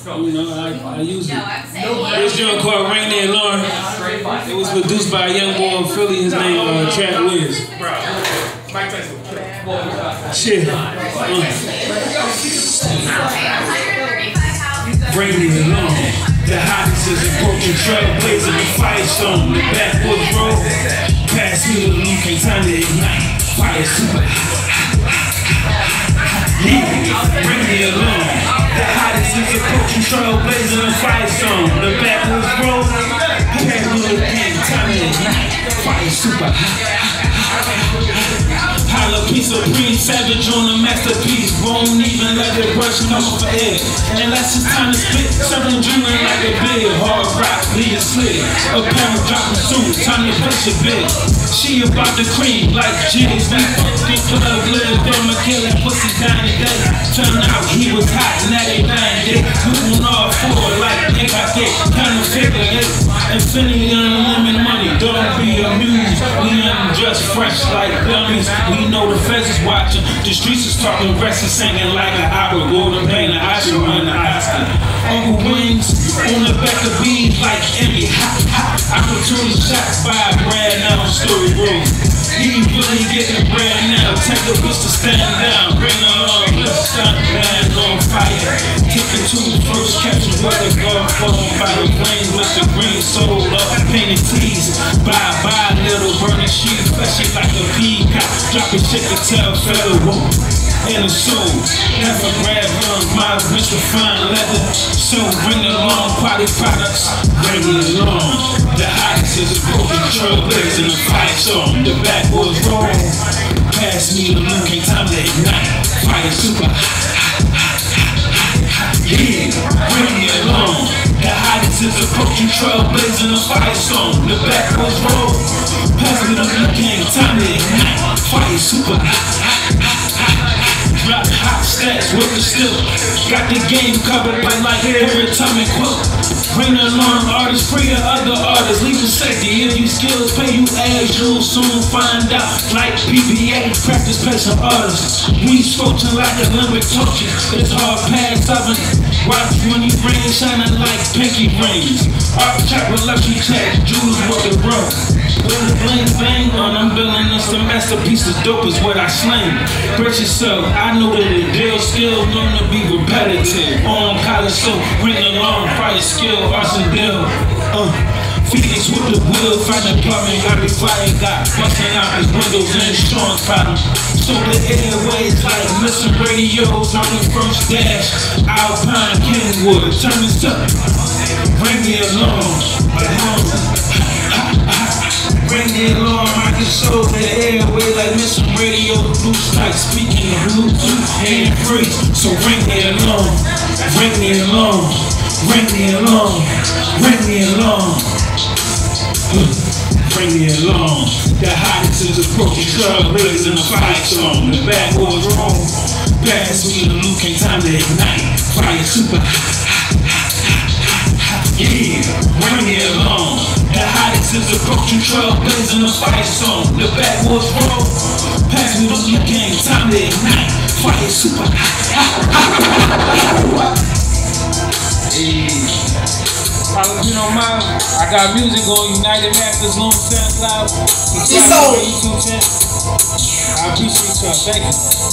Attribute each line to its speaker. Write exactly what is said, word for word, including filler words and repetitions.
Speaker 1: You know, I, I use it. This joint called Rain and Alarm. It was produced by a young boy in Philly. His name uh, Trap Wiz. Shit. Uh. Rain and Alarm. The hottest is a broken trailblazer, the firestone, the backwoods road. Pass me the loot, can't time to ignite. Fire super. Yeah, bring me along. The hottest is a broken trailblazer, the firestone, the backwoods road. Pass me the loot, can't time to ignite. Fire super. Holla piece of green, savage on a masterpiece. Won't even let it brush him off the head. Unless it's time to spit, something dreaming like a big hard rock, lead a slid. A parent dropping soon, time to push a bit. She about to cream like G's. We fucking plug lived on my kill that pussy down today. Turned out he was hot, now they blind it. Moving all forward like Nick I get. Kind of figure it. Infinity unlimited money, don't be amused. We ain't just fresh like dummies. We know the feds is watching. The streets is talking restless, singing like an opera. Golden Bane, I should win the Oscar. Uncle Wings on the back of bees like Emmy. Ha ha. Opportunity shots by Brad now story room. He really getting bread now. Take a bitch to stand down. Bring her on, let's stop band on fire. Kicking to the first capture with the gun phone by the flames with the green soul up. Painted tees. Bye bye little burning sheet. Fleshy like a peacock. Dropping shit to tell fellow in the soul. Never grab on my Mister Fine Leather. So bring along party products. Bring it along. The hottest is a broken trailblazer in the fight song. The backwoods roll. Pass me the loot, ain't time to ignite. Fire super. Yeah, bring it along. The hottest is a broken trailblazer in the fight song. The backwoods roll. Pass me the loot, ain't time to ignite. Fire super. Drop hot stats with the still. Got the game covered by like every time it quote. Bring the alarm artists, free the other artists. Leave the safety if you skills pay you as you'll soon find out. Like P B A, practice patient artists. We scorching like Olympic torches. It's hard past seven. Watch when you rain shining like pinky rings. Art check with luxury check, jewels with the bro. With the bling bang on, I'm building this the masterpiece. The dope is what I sling. Brace yourself, I know that the deal still known to be repetitive. On college so bring along fire skill, arson deal. Uh, Phoenix with the wheel, find the plumbing, got the fire, got busting out his windows and strong bottom. So the airways like missing radios on the first dash. Alpine Kenwood, turn this up. Bring me along. Bring it along, I can show the airway like missing radio, blue strikes, speaking of Bluetooth, hand free. So bring it along, bring me along, bring me along, bring me along, bring me along. The hottest is a broken trailblazer in the fight song. The backwoods roll, pass me the loot, ain't time to ignite. Fire super, yeah, bring me along. The hottest is a broken trailblazer in the fight song. The backwoods roll. Pass me the loot, game, time to ignite. Fire super. Hey. Jalapeno Mile. I got music on United Masters on SoundCloud. Subscribe to my YouTube channel. I appreciate y'all. Thank you.